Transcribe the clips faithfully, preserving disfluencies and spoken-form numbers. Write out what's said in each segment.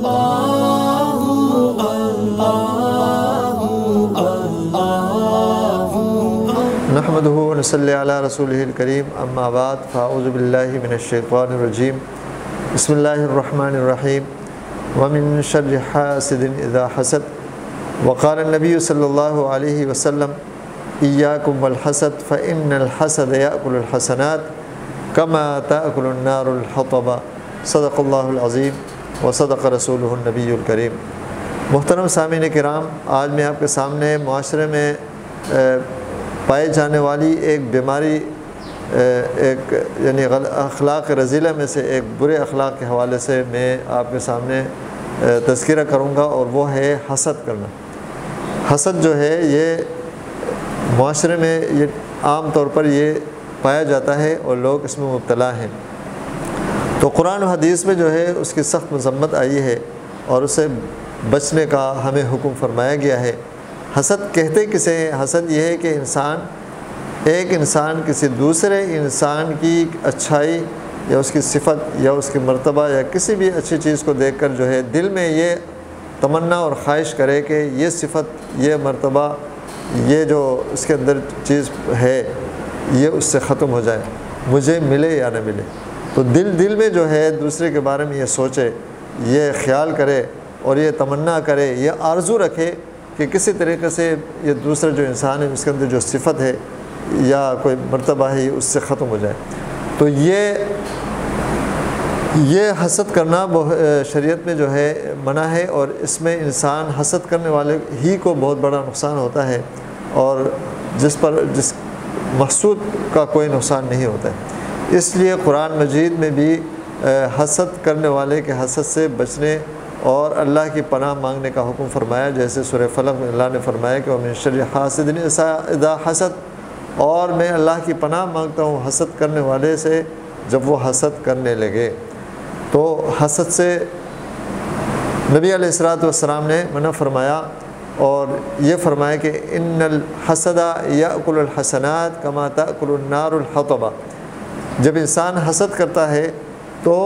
نحمده ونصلی علی رسولہ الکریم، اما بعد، فاعوذ باللہ من الشیطان الرجیم، بسم اللہ الرحمن الرحیم، ومن شر حاسد اذا حسد، وقال النبی صلی اللہ علیہ وسلم ایاکم والحسد فإن الحسد یأکل الحسنات کما تأکل النار الحطب، صدق اللہ العظیم وصدق رسولہ النبی الکریم۔ محترم سامعین کرام، آج میں آپ کے سامنے معاشرے میں پائی جانے والی ایک بیماری، ایک یعنی اخلاق رذیلہ میں سے ایک برے اخلاق کے حوالے سے میں آپ کے سامنے تذکرہ کروں گا، اور وہ ہے حسد کرنا۔ حسد جو ہے یہ معاشرے میں یہ عام طور پر یہ پایا جاتا ہے اور لوگ اس میں مبتلا ہیں۔ تو قرآن و حدیث میں جو ہے اس کی سخت مذمت آئی ہے اور اسے بچنے کا ہمیں حکم فرمایا گیا ہے۔ حسد کہتے کسے ہیں؟ حسد یہ ہے کہ انسان ایک انسان کسی دوسرے انسان کی اچھائی یا اس کی صفت یا اس کی مرتبہ یا کسی بھی اچھی چیز کو دیکھ کر جو ہے دل میں یہ تمنا اور خواہش کرے کہ یہ صفت، یہ مرتبہ، یہ جو اس کے اندر چیز ہے یہ اس سے ختم ہو جائے، مجھے ملے یا نہ ملے۔ تو دل دل میں جو ہے دوسرے کے بارے میں یہ سوچے، یہ خیال کرے اور یہ تمنا کرے، یہ آرزو رکھے کہ کسی طریقے سے یہ دوسرا جو انسان ہے اس کے اندر جو صفت ہے یا کوئی مرتبہ ہے اس سے ختم ہو جائے۔ تو یہ یہ حسد کرنا شریعت میں جو ہے منع ہے، اور اس میں انسان حسد کرنے والے ہی کو بہت بڑا نقصان ہوتا ہے، اور جس پر جس محسود کا کوئی نقصان نہیں ہوتا ہے۔ اس لیے قرآن مجید میں بھی حسد کرنے والے کے حسد سے بچنے اور اللہ کی پناہ مانگنے کا حکم فرمایا، جیسے سورہ فلق میں اللہ نے فرمایا کہ وَمِن شَرِّ حَاسِدٍ اِذَا حَسَدَ، اور میں اللہ کی پناہ مانگتا ہوں حسد کرنے والے سے جب وہ حسد کرنے لگے۔ تو حسد سے نبی علیہ الصلوۃ والسلام نے منع فرمایا، اور یہ فرمایا کہ ان الحسد یأکل الحسنات کما تأکل النار الحطب۔ جب انسان حسد کرتا ہے تو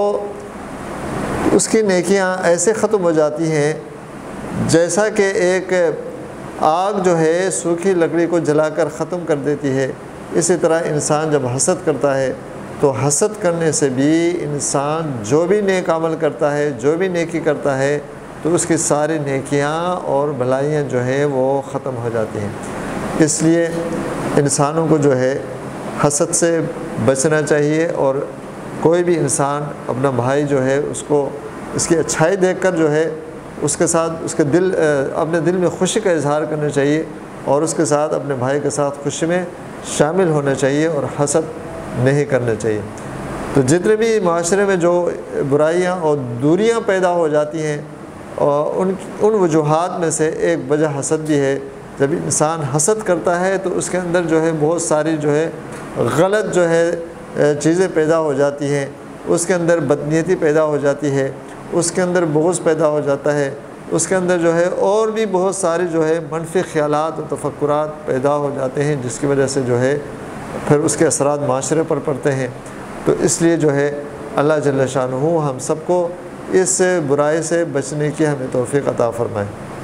اس کی نیکیاں ایسے ختم ہو جاتی ہیں جیسا کہ ایک آگ جو ہے سوکھی لکڑی کو جلا کر ختم کر دیتی ہے۔ اسی طرح انسان جب حسد کرتا ہے تو حسد کرنے سے بھی انسان جو بھی نیک عمل کرتا ہے، جو بھی نیکی کرتا ہے، تو اس کی ساری نیکیاں اور بھلائیاں جو ہیں وہ ختم ہو جاتی ہیں۔ اس لیے انسانوں کو جو ہے حسد سے بچنا چاہیے، اور کوئی بھی انسان اپنا بھائی جو ہے اس کو اس کی اچھائی دیکھ کر جو ہے اس کے ساتھ اس کے دل اپنے دل میں خوشی کا اظہار کرنا چاہیے، اور اس کے ساتھ اپنے بھائی کے ساتھ خوشی میں شامل ہونا چاہیے، اور حسد نہیں کرنا چاہیے۔ تو جتنے بھی معاشرے میں جو برائیاں اور دوریاں پیدا ہو جاتی ہیں، اور ان ان وجوہات میں سے ایک وجہ حسد بھی ہے۔ جب انسان حسد کرتا ہے تو اس کے اندر جو ہے بہت ساری جو ہے غلط جو ہے چیزیں پیدا ہو جاتی ہیں، اس کے اندر بدنیتی پیدا ہو جاتی ہے، اس کے اندر بغض پیدا ہو جاتا ہے، اس کے اندر جو ہے اور بھی بہت ساری جو ہے منفی خیالات و تفکرات پیدا ہو جاتے ہیں، جس کی وجہ سے جو ہے پھر اس کے اثرات معاشرے پر پڑتے ہیں۔ تو اس لیے جو ہے اللہ جل شانہ ہم سب کو اس برائی سے بچنے کی ہمیں توفیق عطا فرمائے۔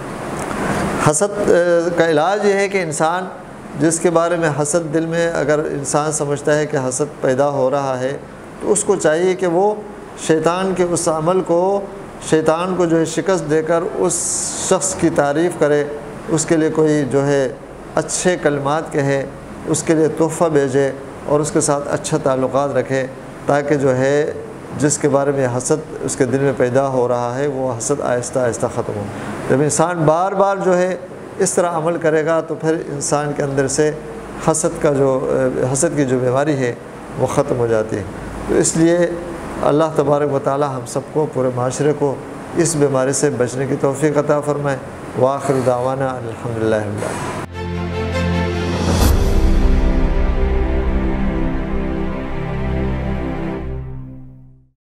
حسد کا علاج یہ ہے کہ انسان جس کے بارے میں حسد دل میں اگر انسان سمجھتا ہے کہ حسد پیدا ہو رہا ہے، تو اس کو چاہیے کہ وہ شیطان کے اس عمل کو شیطان کو جو ہے شکست دے کر اس شخص کی تعریف کرے، اس کے لیے کوئی جو ہے اچھے کلمات کہے، اس کے لیے تحفہ بھیجے، اور اس کے ساتھ اچھا تعلقات رکھے، تاکہ جو ہے جس کے بارے میں حسد اس کے دل میں پیدا ہو رہا ہے وہ حسد آہستہ آہستہ ختم ہو۔ جب انسان بار بار جو ہے اس طرح عمل کرے گا تو پھر انسان کے اندر سے حسد کا جو حسد کی جو بیماری ہے وہ ختم ہو جاتی ہے۔ تو اس لیے اللہ تبارک و تعالی ہم سب کو، پورے معاشرے کو اس بیماری سے بچنے کی توفیق عطا فرمائے۔ وآخر دعوانا الحمدللہ رب العالمین۔